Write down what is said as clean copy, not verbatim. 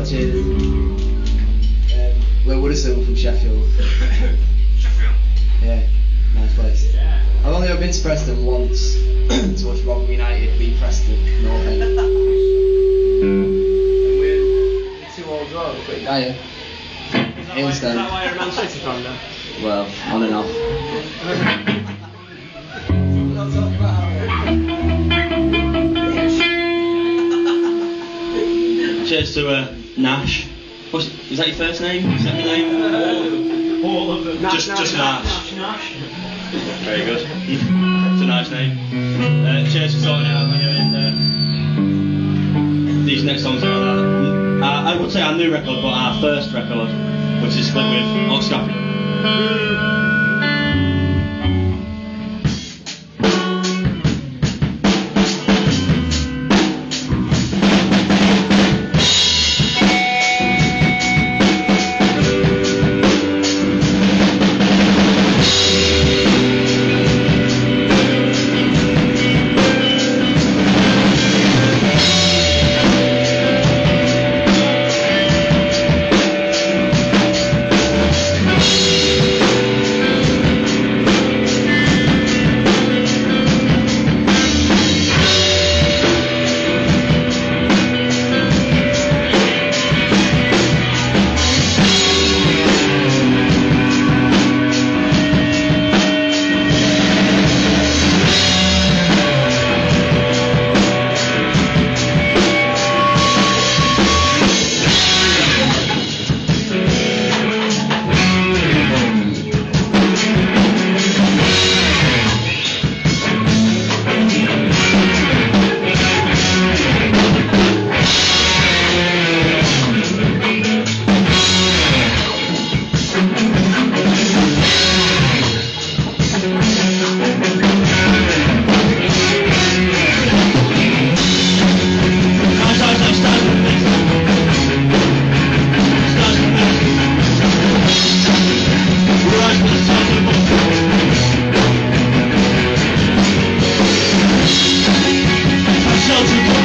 watching Wooderson from Sheffield. Sheffield? Yeah, nice place. Yeah. I've only ever been to Preston once to watch Rotherham United beat Preston, North End. And we're 2 all draw, we're pretty dire. Is that why you're a Man City fan then? Well, on and off. Cheers to Nash. Is that your first name? Second name? All of them. Just Nash. Nash. Very good. It's a nice name. Cheers for sorting out when you're in these next songs. I would say our new record, but our first record, which is split with Oxcap. Celtic